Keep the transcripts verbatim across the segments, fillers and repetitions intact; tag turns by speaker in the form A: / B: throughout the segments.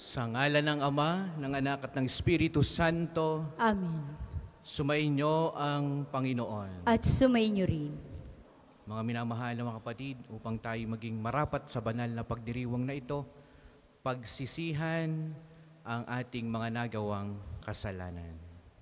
A: Sa ngalan ng Ama, ng Anak at ng Espiritu Santo,
B: Amen.
A: sumainyo ang Panginoon.
B: At sumainyo rin.
A: Mga minamahal na mga kapatid, upang tayo maging marapat sa banal na pagdiriwang na ito, pagsisihan ang ating mga nagawang kasalanan.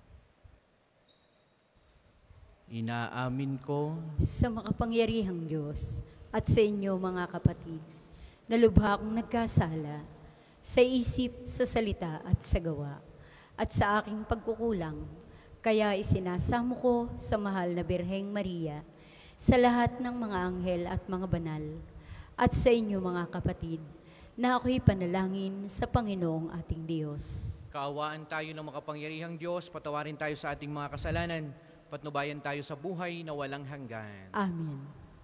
A: Inaamin ko
B: Sa makapangyarihang Diyos at sa inyo mga kapatid, na lubha akong nagkasala sa isip, sa salita at sa gawa, at sa aking pagkukulang, kaya isinasamo ko sa mahal na Birheng Maria, sa lahat ng mga anghel at mga banal, at sa inyo mga kapatid, na ako'y panalangin sa Panginoong ating Diyos.
A: kaawaan tayo ng makapangyarihang Diyos, patawarin tayo sa ating mga kasalanan, patnubayan tayo sa buhay na walang hanggan.
B: Amen.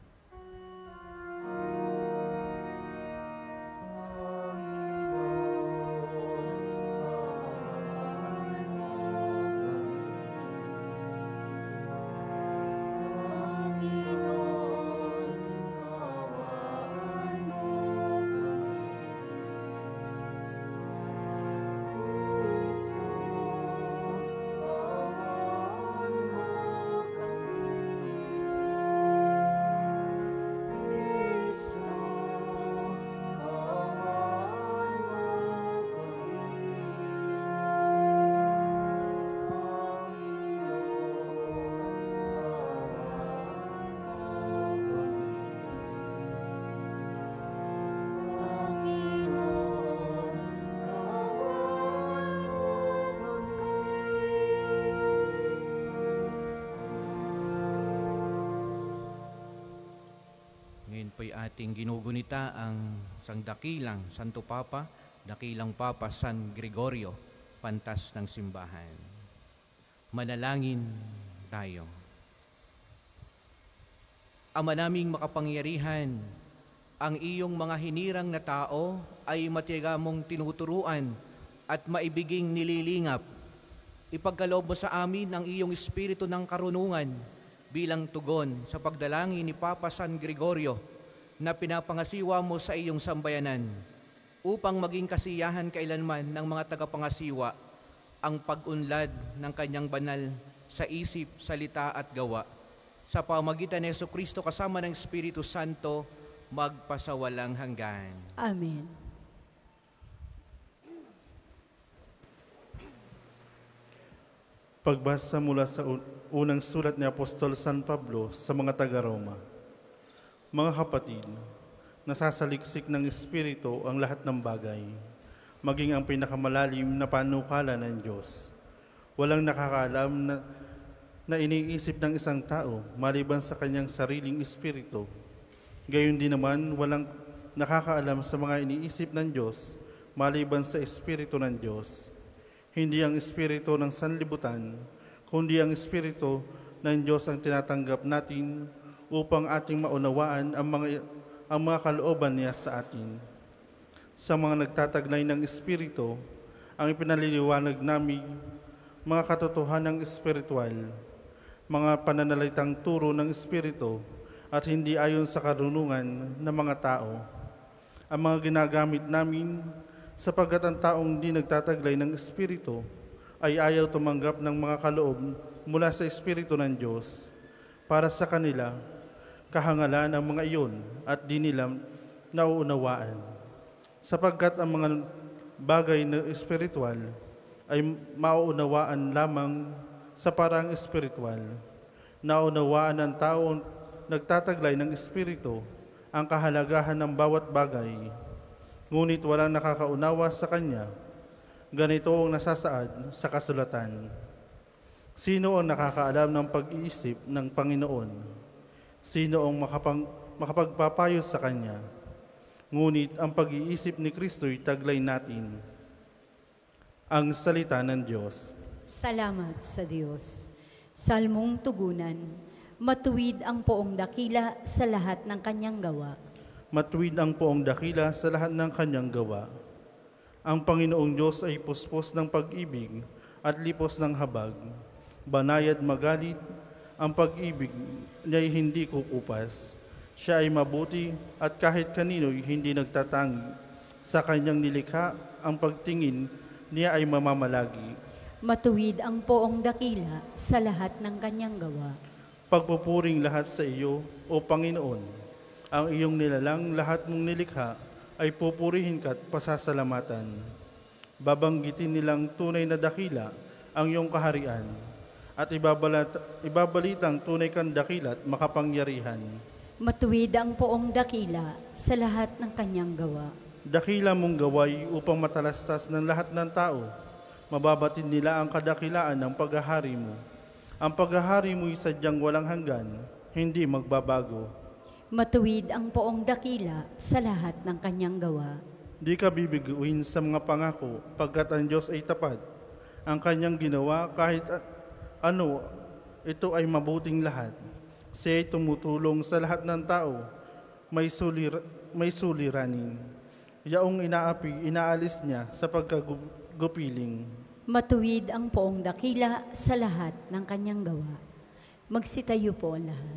A: Ngayon po'y ating ginugunita ang sang dakilang Santo Papa, dakilang Papa San Gregorio, pantas ng simbahan. Manalangin tayo. Ama naming makapangyarihan, ang iyong mga hinirang na tao ay matiyaga mong tinuturuan at maibiging nililingap. Ipagkaloob mo sa amin ang iyong espiritu ng karunungan bilang tugon sa pagdalangin ni Papa San Gregorio na pinapangasiwa mo sa iyong sambayanan upang maging kasiyahan kailanman ng mga tagapangasiwa ang pag-unlad ng kanyang banal sa isip, salita at gawa. Sa pamagitan ni Jesucristo kasama ng Espiritu Santo, magpasawalang hanggan.
B: Amen.
C: Pagbasa mula sa unang sulat ni Apostol San Pablo sa mga taga-Roma. Mga kapatid, nasasaliksik ng Espiritu ang lahat ng bagay, maging ang pinakamalalim na panukala ng Diyos. Walang nakakaalam na, na iniisip ng isang tao maliban sa kanyang sariling Espiritu. Gayon din naman, walang nakakaalam sa mga iniisip ng Diyos maliban sa Espiritu ng Diyos. Hindi ang espiritu ng sanlibutan, kundi ang espiritu ng Diyos ang tinatanggap natin upang ating maunawaan ang mga, ang mga kalooban niya sa atin. Sa mga nagtataglay ng espiritu, ang ipinaliliwanag namin mga katotohanang espiritual, mga pananalitang turo ng espiritu at hindi ayon sa karunungan ng mga tao. Ang mga ginagamit namin sapagkat ang taong di nagtataglay ng Espiritu ay ayaw tumanggap ng mga kaloob mula sa Espiritu ng Diyos. Para sa kanila, kahangalan ang mga iyon at di nila nauunawaan. Sapagkat ang mga bagay na espiritual ay mauunawaan lamang sa parang espiritual. Naunawaan ng taong nagtataglay ng Espiritu ang kahalagahan ng bawat bagay, ngunit walang nakakaunawa sa kanya. Ganito ang nasasaad sa kasulatan. Sino ang nakakaalam ng pag-iisip ng Panginoon? Sino ang makapang, makapagpapayo sa kanya? Ngunit ang pag-iisip ni Kristo'y taglay natin. Ang salita ng Diyos.
B: Salamat sa Diyos. Salmong tugunan, matuwid ang poong dakila sa lahat ng kanyang gawa.
C: Matuwid ang poong dakila sa lahat ng kanyang gawa. Ang Panginoong Diyos ay puspos ng pag-ibig at lipos ng habag. Banayad magalit, ang pag-ibig niya'y hindi kukupas. Siya ay mabuti at kahit kanino'y hindi nagtatangi. Sa kanyang nilikha ang pagtingin niya ay mamamalagi.
B: Matuwid ang poong dakila sa lahat ng kanyang gawa.
C: Pagpupuring lahat sa iyo, O Panginoon, ang iyong nilalang lahat mong nilikha ay pupurihin ka at pasasalamatan. Babanggitin nilang tunay na dakila ang iyong kaharian at ibabalat, ibabalitang tunay kang dakila at makapangyarihan.
B: Matuwid ang poong dakila sa lahat ng kanyang gawa.
C: Dakila mong gaway upang matalastas ng lahat ng tao. Mababatid nila ang kadakilaan ng paghahari mo. Ang paghahari mo ay sadyang walang hanggan, hindi magbabago.
B: Matuwid ang poong dakila sa lahat ng kanyang gawa.
C: Di ka bibiguin sa mga pangako pagkat ang Diyos ay tapat. Ang kanyang ginawa kahit a- ano, ito ay mabuting lahat. Siya ay tumutulong sa lahat ng tao. May, sulir, may suliranin. Yaong inaapi, inaalis niya sa pagkagupiling.
B: Matuwid ang poong dakila sa lahat ng kanyang gawa. Magsitayo po ang lahat.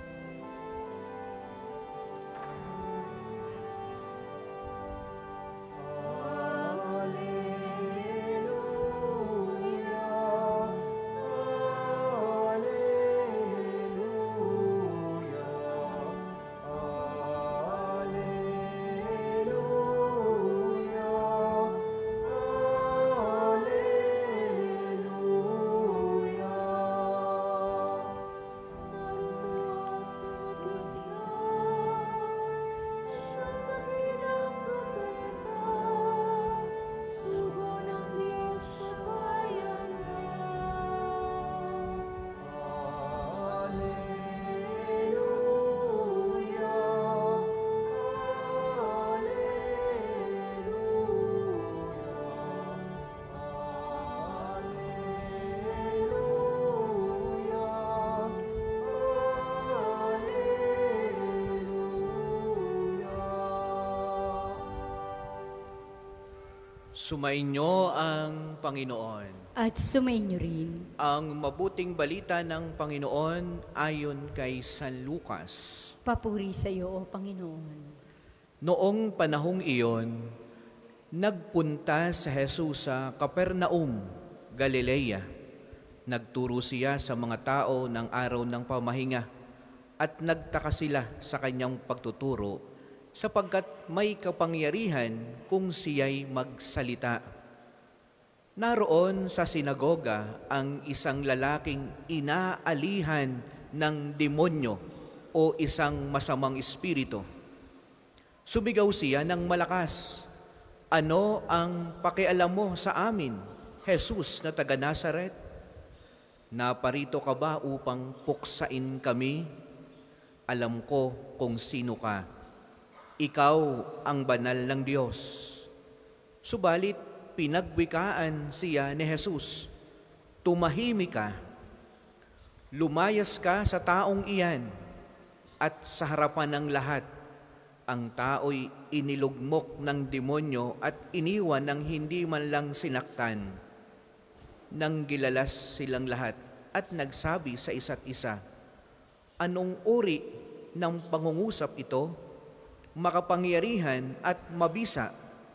A: Sumainyo ang Panginoon.
B: At sumainyo rin.
A: Ang mabuting balita ng Panginoon ayon kay San Lucas.
B: Papuri sa iyo, O Panginoon.
A: Noong panahong iyon, nagpunta sa Jesus sa Capernaum, Galilea. Nagturo siya sa mga tao ng araw ng pamahinga at nagtaka sila sa kanyang pagtuturo sapagkat may kapangyarihan kung siya'y magsalita. Naroon sa sinagoga ang isang lalaking inaalihan ng demonyo o isang masamang espiritu. Sumigaw siya ng malakas, "Ano ang pakialam mo sa amin, Jesus na taga Nazaret? Naparito ka ba upang puksain kami? Alam ko kung sino ka. Ikaw ang banal ng Diyos." Subalit, pinagwikaan siya ni Jesus, "Tumahimik ka, lumayas ka sa taong iyan." At sa harapan ng lahat, ang tao'y inilugmok ng demonyo at iniwan ng hindi man lang sinaktan. Nang gilalas silang lahat at nagsabi sa isa't isa, "Anong uri ng pangungusap ito? Makapangyarihan at mabisa."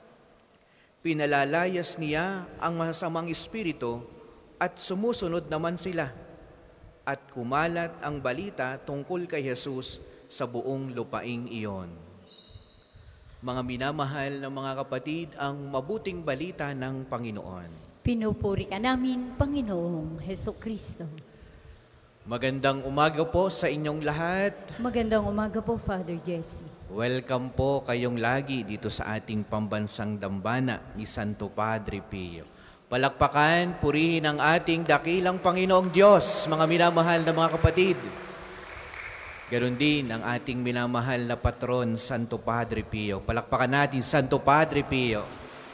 A: Pinalalayas niya ang masamang espiritu at sumusunod naman sila. At kumalat ang balita tungkol kay Jesus sa buong lupaing iyon. Mga minamahal na mga kapatid, ang mabuting balita ng Panginoon.
B: Pinupuri ka namin, Panginoong Heso Kristo.
A: Magandang umaga po sa inyong lahat.
B: Magandang umaga po, Father Jesse.
A: Welcome po kayong lagi dito sa ating pambansang dambana ni Santo Padre Pio. Palakpakan, purihin ang ating dakilang Panginoong Diyos, mga minamahal na mga kapatid. Ganon din ang ating minamahal na patron, Santo Padre Pio. Palakpakan natin, Santo Padre Pio.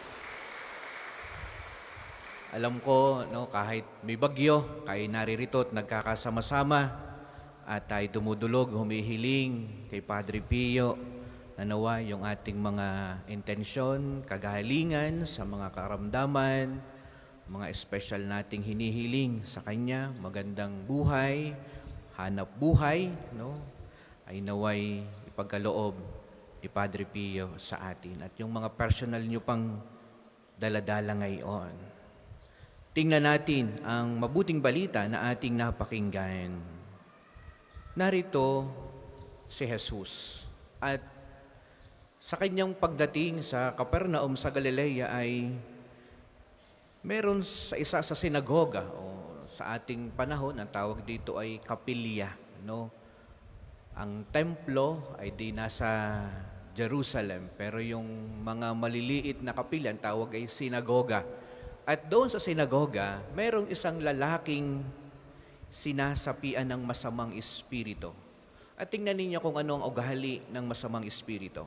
A: Alam ko, no, kahit may bagyo, kayo naririto at nagkakasama-sama at tayo dumudulog, humihiling kay Padre Pio na nawa yung ating mga intensyon, kagalingan sa mga karamdaman, mga espesyal nating hinihiling sa Kanya, magandang buhay, hanap buhay, no, ay naway ipagkaloob ni Padre Pio sa atin. At yung mga personal nyo pang daladala ngayon. Tingnan natin ang mabuting balita na ating napakinggan. Narito si Jesus at sa kanyang pagdating sa Capernaum sa Galilea ay meron sa isa sa sinagoga o sa ating panahon, ang tawag dito ay kapilya, no? Ang templo ay di nasa Jerusalem, pero yung mga maliliit na kapilya, ang tawag ay sinagoga. At doon sa sinagoga, merong isang lalaking sinasapian ng masamang espiritu. At tingnan ninyo kung ano ang ugali ng masamang espiritu.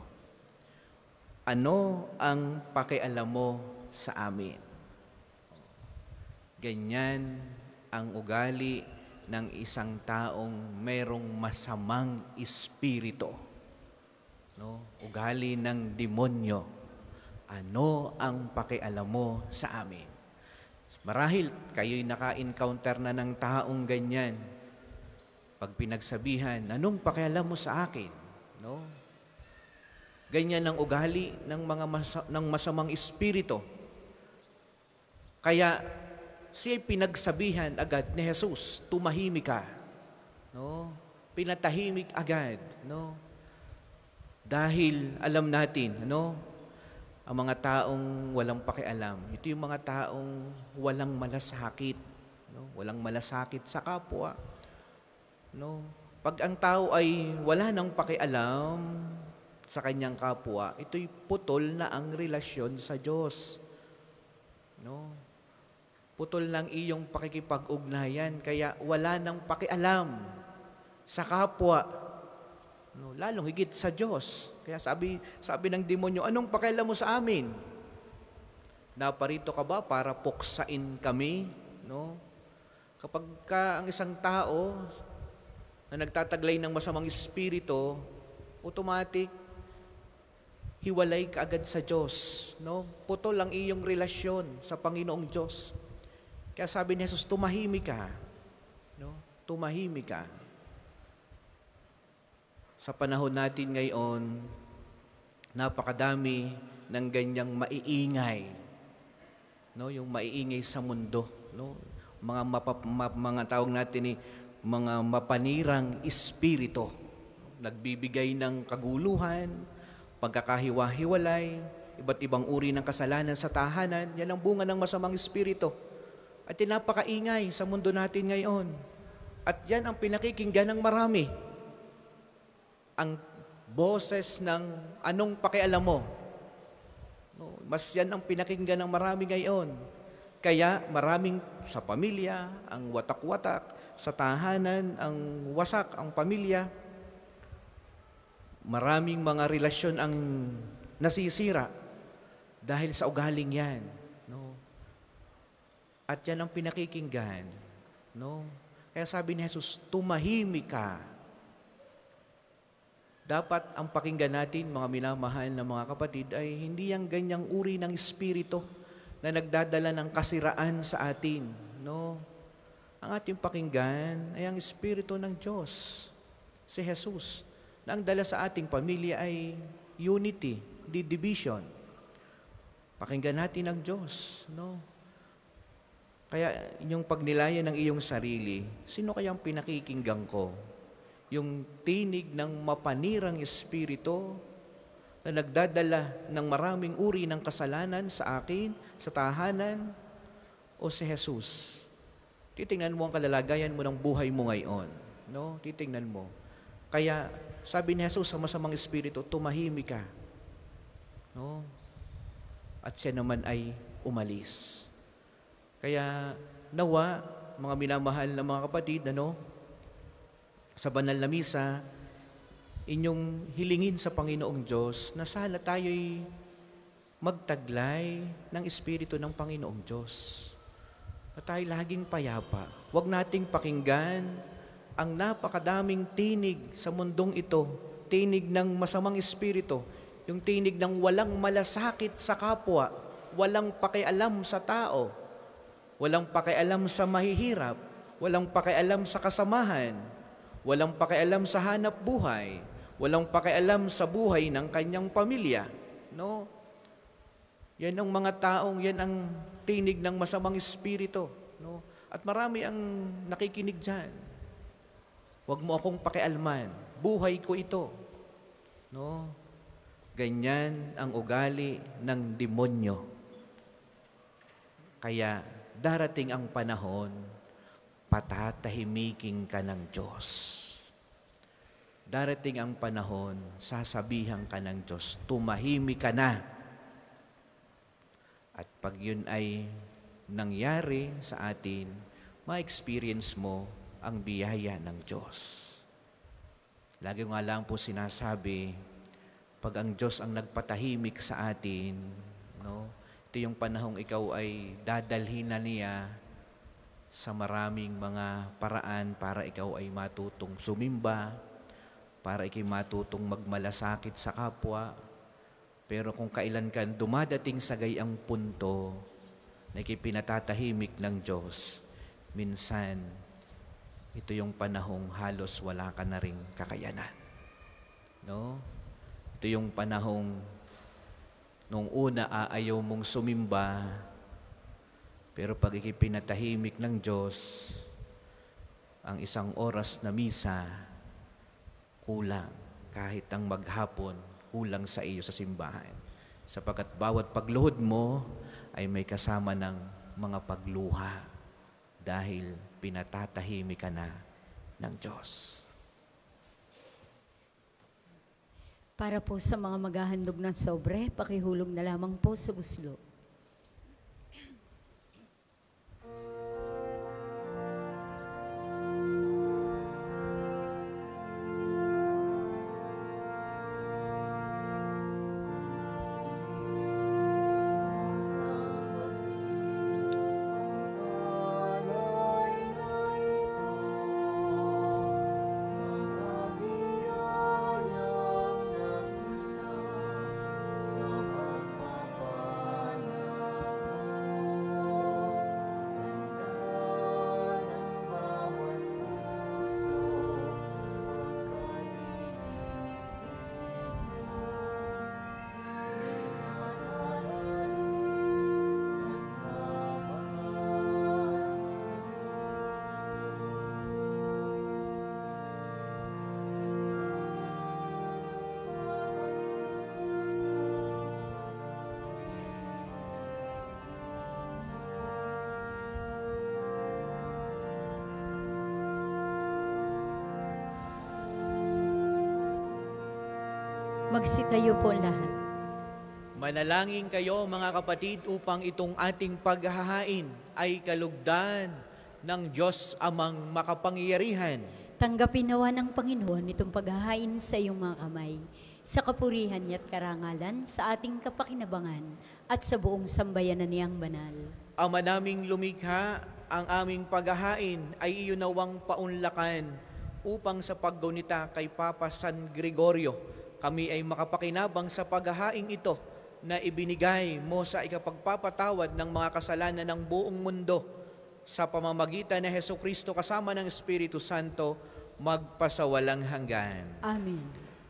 A: Ano ang pakialam mo sa amin? Ganyan ang ugali ng isang taong merong masamang espiritu. No? Ugali ng demonyo. Ano ang pakialam mo sa amin? Marahil kayo'y naka-encounter na ng taong ganyan. Pag pinagsabihan, anong pakialam mo sa akin? No? Ganyan ang ugali ng mga masa- ng masamang espiritu. Kaya siya pinagsabihan agad ni Jesus, tumahimik ka. No? Pinatahimik agad, no? Dahil alam natin, ano, ang mga taong walang pakialam, ito yung mga taong walang malasakit, no? Walang malasakit sa kapwa. No? Pag ang tao ay wala nang pakialam sa kanyang kapwa, ito'y putol na ang relasyon sa Diyos. No? Putol ng iyong pakikipag-ugnayan, kaya wala nang pakialam sa kapwa. No, lalong higit sa Diyos. Kaya sabi, sabi ng demonyo, anong pakialam mo sa amin? Naparito ka ba para puksain kami? No? Kapag ka ang isang tao na nagtataglay ng masamang espiritu, automatic, hiwalay ka agad sa Diyos. No? Putol ang iyong relasyon sa Panginoong Diyos. Kaya sabi ni Jesus, tumahimik ka. No? Tumahimik ka. Sa panahon natin ngayon, napakadami ng ganyang maiingay. No? Yung maiingay sa mundo. No? Mga, mapap, ma, mga tawag natin eh, mga mapanirang espiritu. Nagbibigay ng kaguluhan, pagkakahiwa-hiwalay, iba't ibang uri ng kasalanan sa tahanan. Yan ang bunga ng masamang espiritu. At tinapakaingay sa mundo natin ngayon. At yan ang pinakikinggan ng marami. Ang boses ng anong pakialam mo. No, mas yan ang pinakinggan ng marami ngayon. Kaya maraming sa pamilya, ang watak-watak, sa tahanan, ang wasak, ang pamilya. Maraming mga relasyon ang nasisira dahil sa ugaling yan. No? At yan ang pinakikinggan. No? Kaya sabi ni Jesus, tumahimik ka. Dapat ang pakinggan natin, mga minamahal na mga kapatid, ay hindi yung ganyang uri ng espiritu na nagdadala ng kasiraan sa atin. No? Ang ating pakinggan ay ang espiritu ng Diyos, si Jesus, na ang dala sa ating pamilya ay unity, di division. Pakinggan natin ang Diyos. No? Kaya yung pagnilayan ng iyong sarili, sino kayang pinakikinggan ko? Yung tinig ng mapanirang espiritu na nagdadala ng maraming uri ng kasalanan sa akin, sa tahanan, o si Jesus? Titingnan mo ang kalalagayan mo ng buhay mo ngayon. No? Titingnan mo. Kaya sabi ni Jesus sa masamang espiritu, tumahimik ka. No? At siya naman ay umalis. Kaya nawa, mga minamahal na mga kapatid, ano, sa banal na misa, inyong hilingin sa Panginoong Diyos na sana tayo'y magtaglay ng Espiritu ng Panginoong Diyos. Na tayo laging payapa. Huwag nating pakinggan ang napakadaming tinig sa mundong ito, tinig ng masamang espiritu, yung tinig ng walang malasakit sa kapwa, walang pakialam sa tao, walang pakialam sa mahihirap, walang pakialam sa kasamahan, walang pakialam sa hanap buhay, walang pakialam sa buhay ng kanyang pamilya. No? Yan ang mga taong, yan ang tinig ng masamang espiritu. No? At marami ang nakikinig dyan. Huwag mo akong pakialman. Buhay ko ito. No? Ganyan ang ugali ng demonyo. Kaya darating ang panahon, patatahimikin ka ng Diyos. Darating ang panahon, sasabihan ka ng Diyos, tumahimik ka na. At pag yun ay nangyari sa atin, ma-experience mo ang biyaya ng Diyos. Lagi nga lang po sinasabi, pag ang Diyos ang nagpatahimik sa atin, no? Ito yung panahong ikaw ay dadalhin na niya sa maraming mga paraan para ikaw ay matutong sumimba, para ikaw matutong magmalasakit sa kapwa. Pero kung kailan ka dumadating sa gayang punto na ikay pinatatahimik ng Diyos, minsan ito yung panahong halos wala ka na ring kakayanan. No? Ito yung panahong nung una aayaw mong sumimba, pero pag ikay pinatahimik ng Diyos, ang isang oras na misa, kulang. Kahit ang maghapon, kulang sa iyo sa simbahan. Sapagkat bawat pagluhod mo ay may kasama ng mga pagluha dahil pinatatahimik ka na ng Diyos.
B: Para po sa mga maghahandog ng sobre, pakihulog na lamang po sa buslo. Magsitayo po lahat.
A: Manalangin kayo mga kapatid upang itong ating paghahain ay kalugdan ng Diyos amang makapangyarihan.
B: Tanggapin nawa ng Panginoon itong paghahain sa iyong mga kamay, sa kapurihan niya't karangalan, sa ating kapakinabangan, at sa buong sambayanan niyang banal.
A: Ama naming lumikha, ang aming paghahain ay iyo nawang paunlakan upang sa paggunita kay Papa San Gregorio, kami ay makapakinabang sa paghahain ito na ibinigay mo sa ikapagpapatawad ng mga kasalanan ng buong mundo sa pamamagitan ni Hesukristo kasama ng Espiritu Santo magpasawalang hanggan.
B: Amen.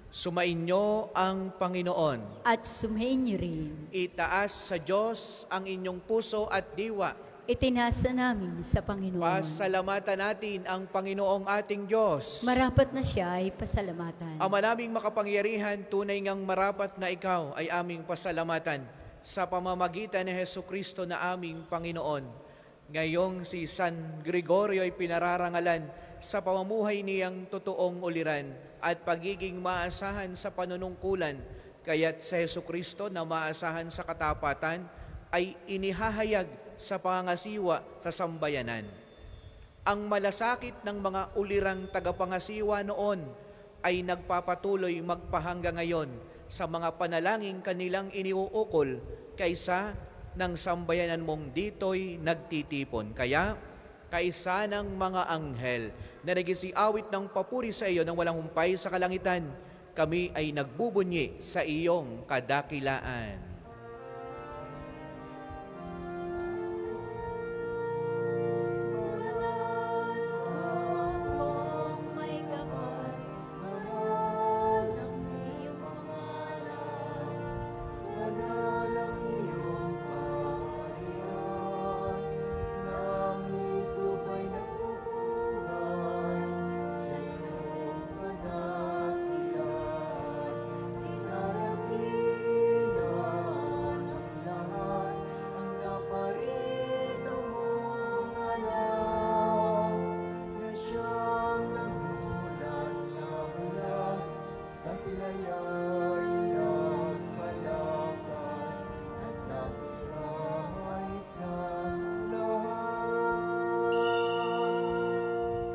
A: Sumainyo ang Panginoon.
B: At sumayin niyo rin.
A: Itaas sa Diyos ang inyong puso at diwa.
B: Itinasa namin sa Panginoon.
A: Pasalamatan natin ang Panginoong ating Diyos.
B: Marapat na siya ay pasalamatan.
A: Ama naming makapangyarihan, tunay ngang marapat na ikaw ay aming pasalamatan sa pamamagitan ni Hesukristo na aming Panginoon. Ngayong si San Gregorio ay pinararangalan sa pamumuhay niyang totoong uliran at pagiging maasahan sa panunungkulan, kaya't sa Hesukristo na maasahan sa katapatan ay inihahayag sa pangangasiwa sa sambayanan. Ang malasakit ng mga ulirang tagapangasiwa noon ay nagpapatuloy magpahangga ngayon sa mga panalangin kanilang iniuukol kaysa ng sambayanan mong dito'y nagtitipon. Kaya, kaisa ng mga anghel na nagisiawit ng papuri sa iyo ng walang humpay sa kalangitan, kami ay nagbubunyi sa iyong kadakilaan.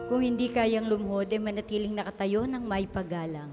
B: Kung hindi kayang lumuhod, ay manatiling nakatayo ng may paggalang.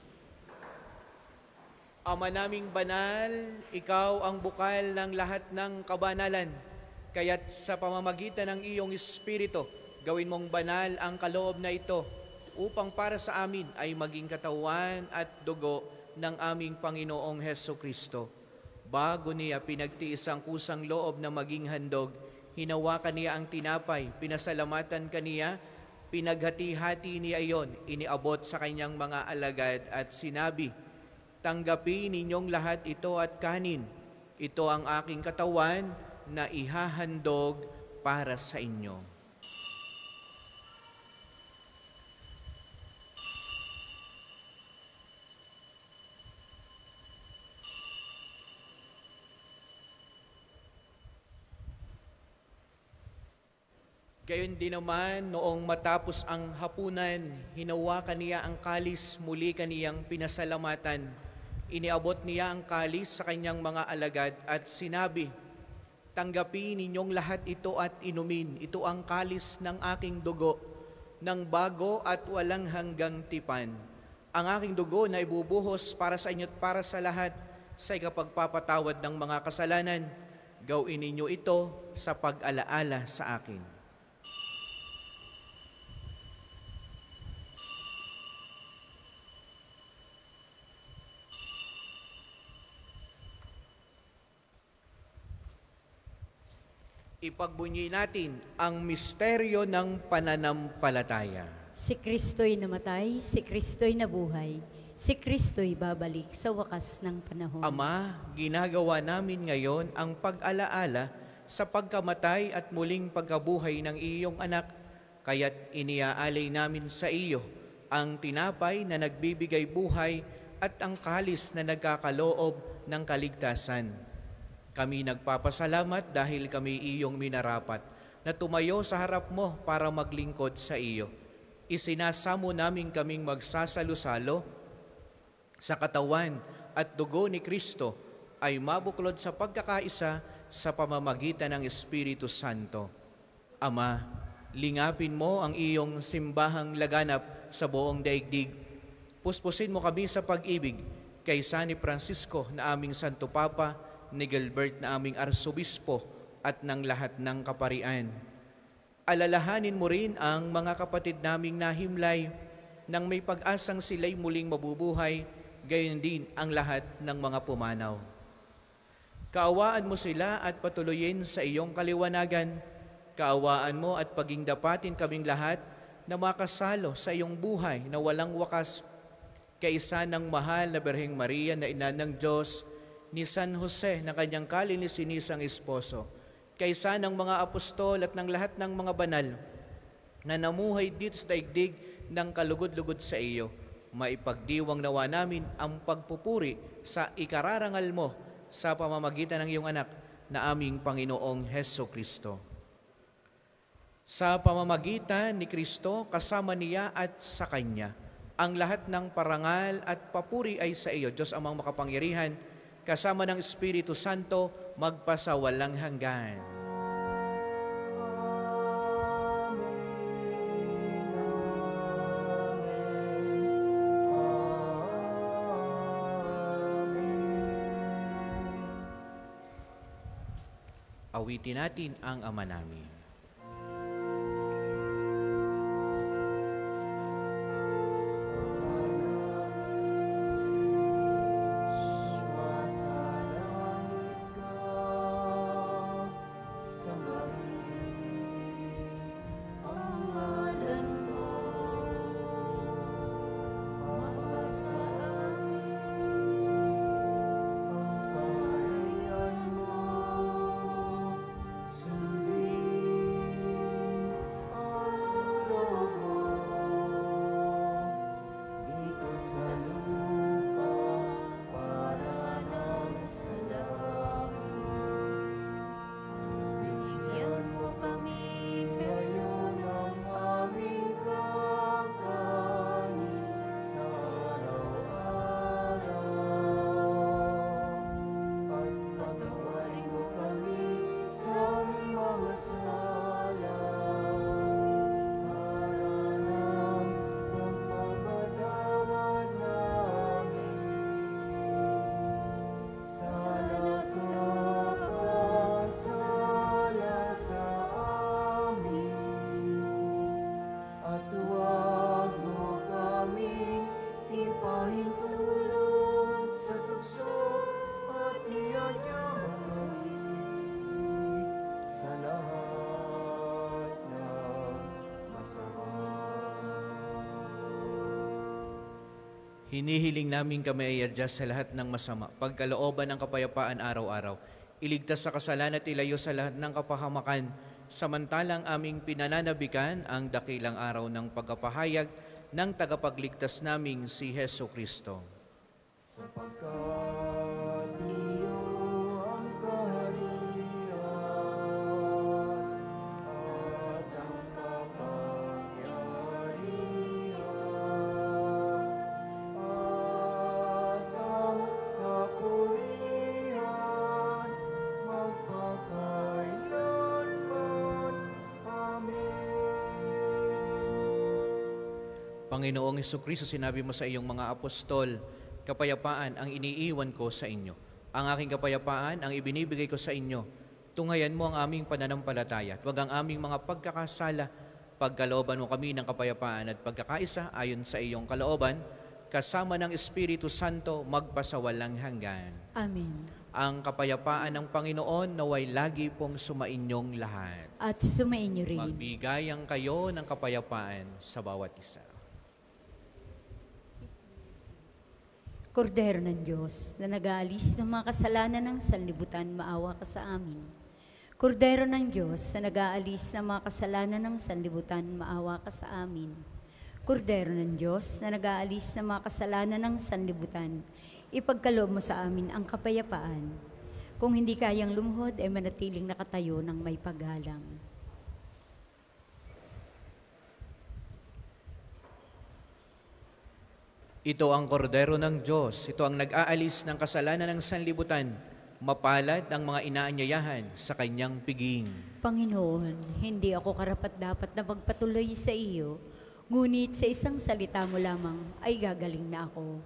A: Ama naming banal, ikaw ang bukal ng lahat ng kabanalan. Kaya't sa pamamagitan ng iyong Espiritu, gawin mong banal ang kaloob na ito upang para sa amin ay maging katawan at dugo ng aming Panginoong Heso Kristo. Bago niya pinagtiis ang kusang loob na maging handog, hinawakan niya ang tinapay, pinasalamatan kaniya, pinaghati-hati niya iyon, iniabot sa kanyang mga alagad at sinabi, "Tanggapin ninyong lahat ito at kanin. Ito ang aking katawan na ihahandog para sa inyo." Gayon din naman, noong matapos ang hapunan, hinawakan niya ang kalis, muli kaniyang pinasalamatan. Iniabot niya ang kalis sa kanyang mga alagad at sinabi, "Tanggapin ninyong lahat ito at inumin. Ito ang kalis ng aking dugo, ng bago at walang hanggang tipan. Ang aking dugo na ibubuhos para sa inyo at para sa lahat sa ikapagpapatawad ng mga kasalanan. Gawin ninyo ito sa pag-alaala sa akin." Ipagbunyi natin ang misteryo ng pananampalataya.
B: Si Kristo'y namatay, si Kristo'y nabuhay, si Kristo'y babalik sa wakas ng panahon.
A: Ama, ginagawa namin ngayon ang pag-alaala sa pagkamatay at muling pagkabuhay ng iyong anak, kaya't iniaalay namin sa iyo ang tinapay na nagbibigay buhay at ang kalis na nagkakaloob ng kaligtasan. Kami nagpapasalamat dahil kami iyong minarapat na tumayo sa harap mo para maglingkod sa iyo. Isinasamo namin kaming magsasalo-salo sa katawan at dugo ni Kristo ay mabuklod sa pagkakaisa sa pamamagitan ng Espiritu Santo. Ama, lingapin mo ang iyong simbahang laganap sa buong daigdig. Puspusin mo kami sa pag-ibig kay San Francisco na aming Santo Papa, ni Gilbert na aming Arsobispo at ng lahat ng kaparian. Alalahanin mo rin ang mga kapatid naming nahimlay nang may pag-asang sila'y muling mabubuhay, gayon din ang lahat ng mga pumanaw. Kaawaan mo sila at patuloyin sa iyong kaliwanagan. Kaawaan mo at pagingdapatin kaming lahat na makasalo sa iyong buhay na walang wakas, kaisa ng mahal na Birheng Maria na ina ng Diyos, ni San Jose na kanyang kalininisang esposo, kaysa ng mga apostol at ng lahat ng mga banal na namuhay dito sa daigdig ng kalugod-lugod sa iyo, maipagdiwang nawa namin ang pagpupuri sa ikararangal mo sa pamamagitan ng iyong anak na aming Panginoong Heso Kristo. Sa pamamagitan ni Kristo, kasama niya at sa Kanya, ang lahat ng parangal at papuri ay sa iyo, Diyos amang makapangyarihan, kasama ng Espiritu Santo, magpasawalang hanggan. Awitin natin ang Ama namin.
D: Sundin
A: Hinihiling namin kami ay adjust sa lahat ng masama, pagkalooban ng kapayapaan araw-araw. Iligtas sa kasalanan at ilayo sa lahat ng kapahamakan, samantalang aming pinananabikan ang dakilang araw ng pagkapahayag ng tagapagligtas naming si Heso Kristo.
D: Sapagkat iyo ang kaharian at ang kapangyarihan at ang kapurihan magpakailanman. Amen.
A: Panginoong Hesukristo, sinabi mo sa iyong mga apostol, kapayapaan ang iniiwan ko sa inyo. Ang aking kapayapaan ang ibinibigay ko sa inyo. Tunghayan mo ang aming pananampalataya at huwag ang aming mga pagkakasala. Pagkalooban mo kami ng kapayapaan at pagkakaisa ayon sa iyong kalooban, kasama ng Espiritu Santo magpasawalang hanggan.
B: Amen.
A: Ang kapayapaan ng Panginoon naway lagi pong sumainyong lahat.
B: At sumainyo rin.
A: Magbigayan kayo ng kapayapaan sa bawat isa.
B: Kordero ng Diyos na nag-aalis ng mga kasalanan ng sanlibutan, maawa ka sa amin. Kordero ng Diyos na nag-aalis ng mga kasalanan ng sanlibutan, maawa ka sa amin. Kordero ng Diyos na nag-aalis ng mga kasalanan ng sanlibutan, ipagkaloob mo sa amin ang kapayapaan. Kung hindi kayang lumuhod, ay manatiling nakatayo ng may paggalang.
A: Ito ang kordero ng Diyos. Ito ang nag-aalis ng kasalanan ng sanlibutan. Mapalad ang mga inaanyayahan sa kanyang piging.
B: Panginoon, hindi ako karapat-dapat na magpatuloy sa iyo, ngunit sa isang salita mo lamang ay gagaling na ako.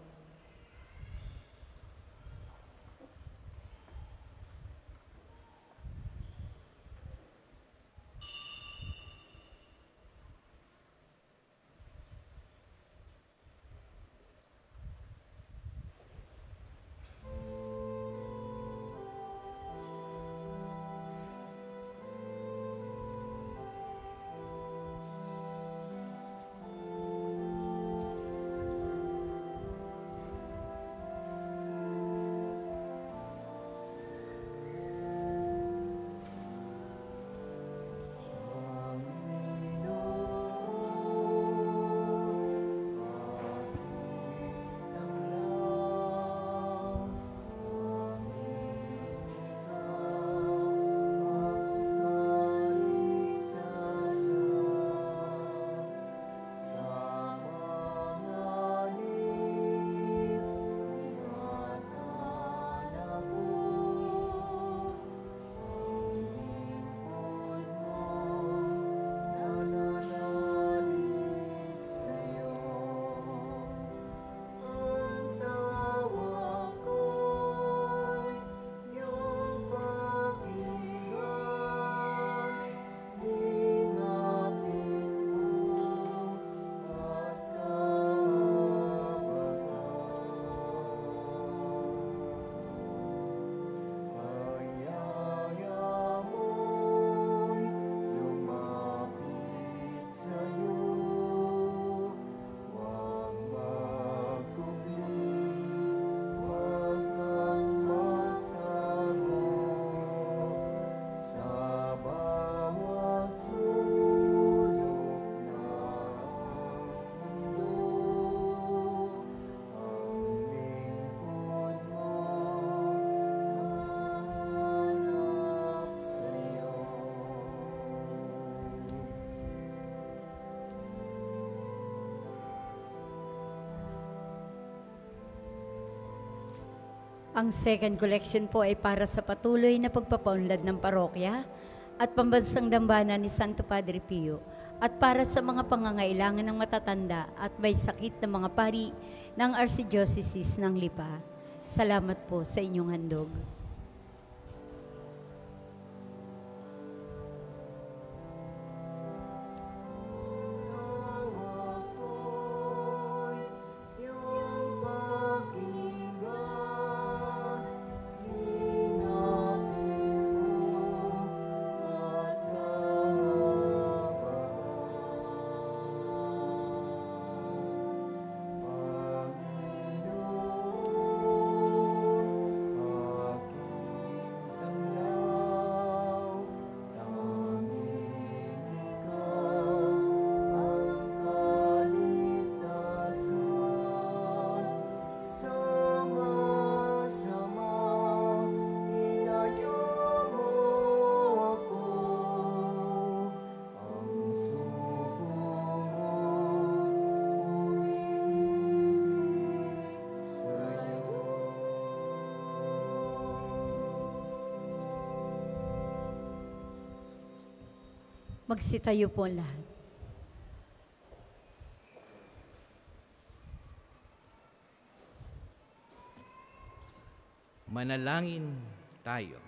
B: Ang second collection po ay para sa patuloy na pagpapaunlad ng parokya at pambansang dambana ni Santo Padre Pio at para sa mga pangangailangan ng matatanda at may sakit na mga pari ng Archdiocese ng Lipa. Salamat po sa inyong handog. Magsitayo po ang lahat.
A: Manalangin tayo.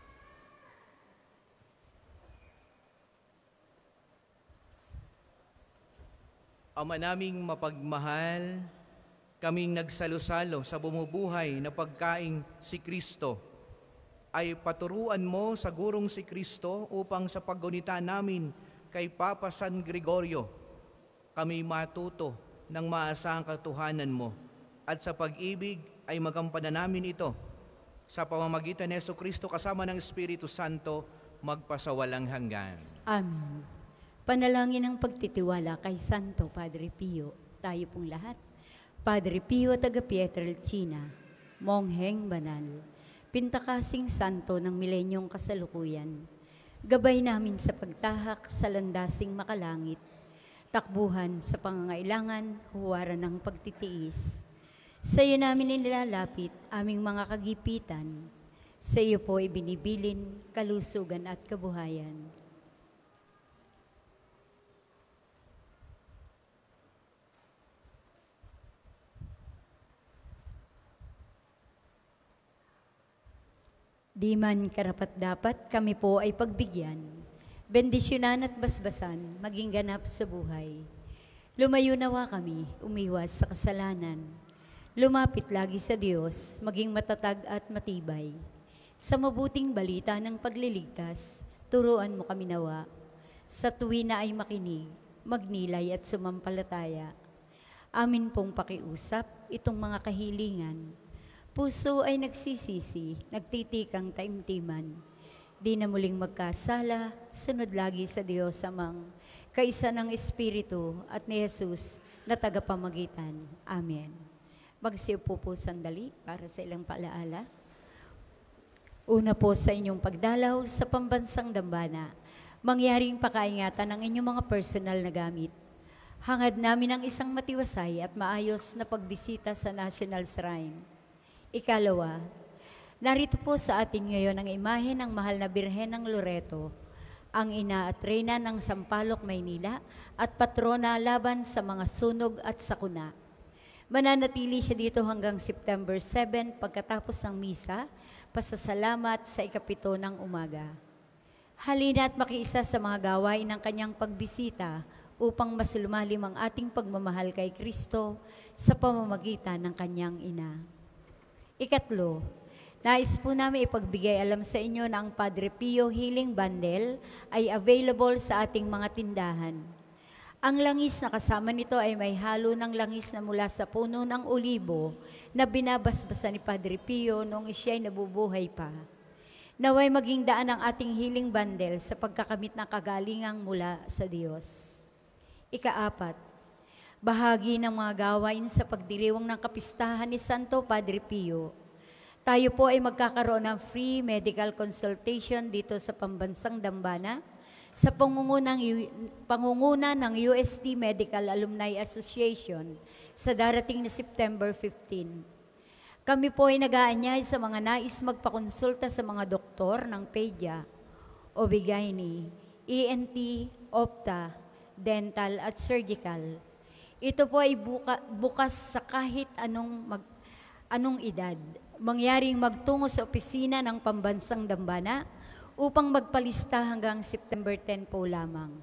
A: Ama naming mapagmahal, kaming nagsalo-salo sa bumubuhay na pagkaing si Kristo, ay paturuan mo sa gurong si Kristo upang sa paggunita namin kay Papa San Gregorio, kami matuto ng maasahang katuhanan mo at sa pag-ibig ay magampanan namin ito sa pamamagitan ni Jesucristo kasama ng Espiritu Santo magpasawalang hanggan.
B: Amen. Panalangin ng pagtitiwala kay Santo Padre Pio, tayo pong lahat. Padre Pio taga Pietrelcina, Mongheng Banal, pintakasing santo ng milenyong kasalukuyan, gabay namin sa pagtahak sa landasing makalangit, takbuhan sa pangangailangan, huwaran ng pagtitiis. Sa iyo namin inilalapit aming mga kagipitan, sa iyo po ibinibilin kalusugan at kabuhayan. Di man karapat-dapat kami po ay pagbigyan, bendisyonan at basbasan, maging ganap sa buhay. Lumayo nawa kami, umiwas sa kasalanan. Lumapit lagi sa Diyos, maging matatag at matibay. Sa mabuting balita ng pagliligtas, turuan mo kami nawa. Sa tuwi na ay makinig, magnilay at sumampalataya. Amin pong pakiusap itong mga kahilingan. Puso ay nagsisisi, nagtitikang taimtiman. Di na muling magkasala, sunod lagi sa Diyos amang, kaisa ng Espiritu at ni Jesus na tagapamagitan. Amen. Magsiupo po sandali para sa ilang paalaala. Una po sa inyong pagdalaw sa pambansang dambana, mangyaring pakaingatan ng inyong mga personal na gamit. Hangad namin ang isang matiwasay at maayos na pagbisita sa National Shrine. Ikalawa, narito po sa atin ngayon ang imahe ng mahal na Birhen ng Loreto, ang ina at reyna ng Sampaloc, Maynila at patrona laban sa mga sunog at sakuna. Mananatili siya dito hanggang September seventh pagkatapos ng misa, pasasalamat sa ikapito ng umaga. Halina at makiisa sa mga gawain ng kanyang pagbisita upang mas lumalim ang ating pagmamahal kay Kristo sa pamamagitan ng kanyang ina. Ikatlo, nais po namin ipagbigay alam sa inyo na ang Padre Pio Healing Bundle ay available sa ating mga tindahan. Ang langis na kasama nito ay may halo ng langis na mula sa puno ng olibo na binabasbasan ni Padre Pio noong siya ay nabubuhay pa. Naway maging daan ang ating healing bundle sa pagkakamit ng kagalingang mula sa Diyos. Ikaapat, bahagi ng mga gawain sa pagdiriwang ng kapistahan ni Santo Padre Pio. Tayo po ay magkakaroon ng free medical consultation dito sa Pambansang Dambana sa pangungunang, pangunguna ng U S T Medical Alumni Association sa darating na September fifteenth. Kami po ay nag-aanyay sa mga nais magpakonsulta sa mga doktor ng pedya, O B G Y N, E N T, Opta, Dental at Surgical. Ito po ay buka, bukas sa kahit anong, mag, anong edad. Mangyaring magtungo sa opisina ng Pambansang Dambana upang magpalista hanggang September tenth po lamang.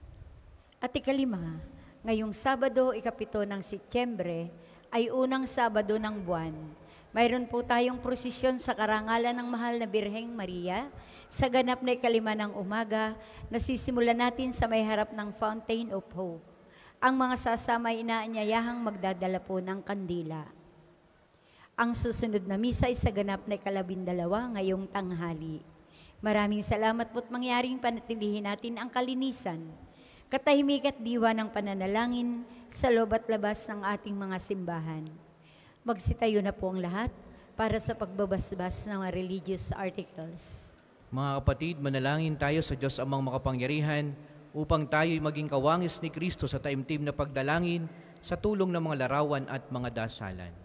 B: At ikalima, ngayong Sabado, ikapito ng Setyembre, ay unang Sabado ng buwan. Mayroon po tayong prosesyon sa karangalan ng mahal na Birheng Maria sa ganap na ikalima ng umaga, nasisimulan natin sa may harap ng Fountain of Hope. Ang mga sasama ay inaanyayahang magdadala po ng kandila. Ang susunod na misa ay sa ganap na ikalabindalawa ngayong tanghali. Maraming salamat po't mangyaring panatilihin natin ang kalinisan, katahimik at diwa ng pananalangin sa loob at labas ng ating mga simbahan. Magsitayo na po ang lahat para sa pagbabasbas ng mga religious articles.
A: Mga kapatid, manalangin tayo sa Diyos amang makapangyarihan upang tayo'y maging kawangis ni Kristo sa taimtim na pagdalangin sa tulong ng mga larawan at mga dasalan.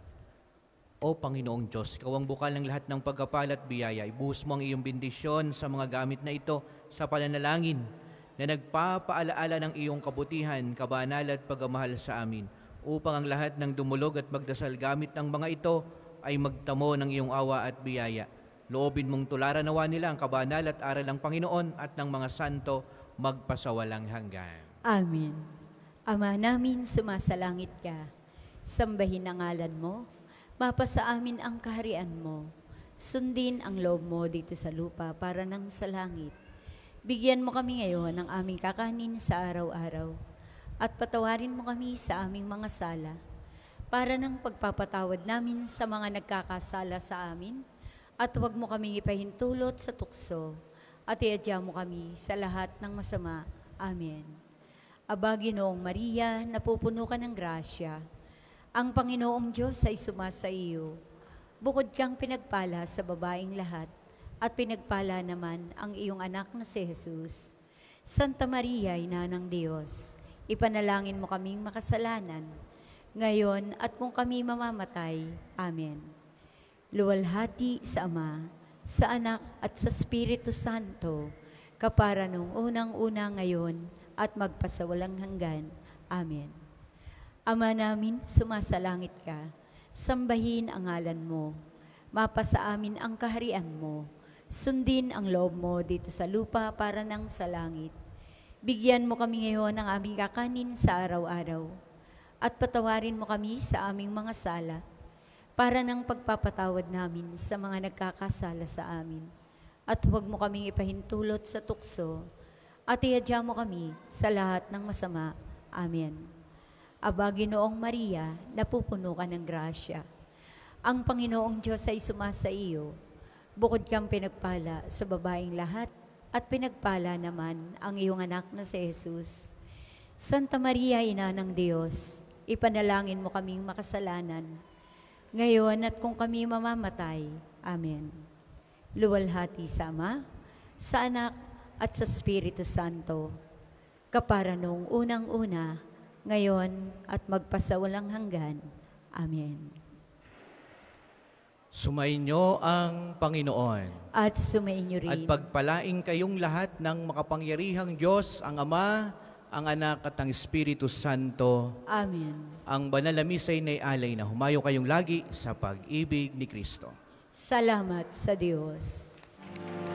A: O Panginoong Diyos, ikaw ang bukal ng lahat ng pagkapal at biyaya. Ibuhos mo ang iyong bendisyon sa mga gamit na ito sa pananalangin na nagpapaalaala ng iyong kabutihan, kabanal at pagmamahal sa amin, upang ang lahat ng dumulog at magdasal gamit ng mga ito ay magtamo ng iyong awa at biyaya. Loobin mong tularan nawa nila ang kabanal at aral ng Panginoon at ng mga santo magpasawalang hanggan.
B: Amen. Ama namin, sumasalangit ka. Sambahin ang ngalan mo. Mapasa amin ang kaharian mo. Sundin ang loob mo dito sa lupa para nang sa langit. Bigyan mo kami ngayon ng aming kakanin sa araw-araw. At patawarin mo kami sa aming mga sala. Para nang pagpapatawad namin sa mga nagkakasala sa amin. At huwag mo kaming ipahintulot sa tukso. At iadya mo kami sa lahat ng masama. Amen. Aba, Ginoong Maria, napupuno ka ng grasya. Ang Panginoong Diyos ay sumasa iyo. Bukod kang pinagpala sa babaeng lahat, at pinagpala naman ang iyong anak na si Jesus. Santa Maria, Ina ng Diyos, ipanalangin mo kaming makasalanan, ngayon at kung kami mamamatay. Amen. Luwalhati sa Ama, sa Anak at sa Espiritu Santo, kapara nung unang-una ngayon at magpasawalang hanggan. Amen. Ama namin, sumasalangit ka, sambahin ang ngalan mo, mapasa amin ang kaharian mo, sundin ang loob mo dito sa lupa para nang sa langit. Bigyan mo kami ngayon ng aming kakanin sa araw-araw, at patawarin mo kami sa aming mga sala, para nang pagpapatawad namin sa mga nagkakasala sa amin. At huwag mo kaming ipahintulot sa tukso, at iadya mo kami sa lahat ng masama. Amen. Aba, Ginoong Maria, napupuno ka ng grasya. Ang Panginoong Diyos ay sumasa iyo. Bukod kang pinagpala sa babaeng lahat, at pinagpala naman ang iyong anak na si Jesus. Santa Maria, Ina ng Diyos, ipanalangin mo kaming makasalanan, ngayon at kung kami mamamatay. Amen. Luwalhati sa Ama, sa Anak, at sa Espiritu Santo, kapara nung unang-una, ngayon at magpasawalang hanggan. Amen.
A: Sumainyo ang Panginoon.
B: At sumainyo rin.
A: At pagpalaing kayong lahat ng makapangyarihang Diyos, ang Ama, ang Anak at ang Espiritu Santo.
B: Amen.
A: Ang banal na misa ay naialay na humayo kayong lagi sa pag-ibig ni Kristo.
B: Salamat sa Diyos.